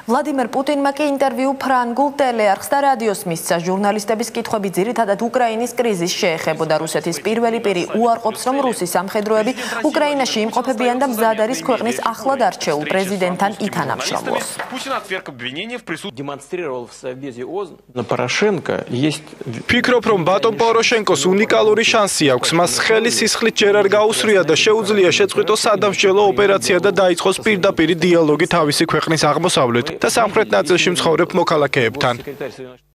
ვლადიმერ პუტინმა კი ინტერვიუ ფრანგულ ტელეარხს და რადიოს მისცა. ჟურნალისტების კითხვები ძირითადად უკრაინის კრიზისს შეეხებოდა. რუსეთის პირველი პირი უარყოფს, რომ რუსი სამხედროები უკრაინაში იმყოფებიან და მზად არის ქვეყნის ახლად არჩეულ პრეზიდენტთან ითანამშრომლოს. ფიქრობ, რომ ბატონ პოროშენკოს უნიკალური შანსი აქვს. მას ხელი სისხლით ჯერ არ გაუსწრია და შეუძლია შეწყვიტოს სადამსჯელო ოპერაცია და დაიწყოს პირდაპირი დიალოგი თავისი ქვეყნის აღმოსავლეთ და სამხრეთ ნაწილში მცხოვრებ მოქალაქეებთან.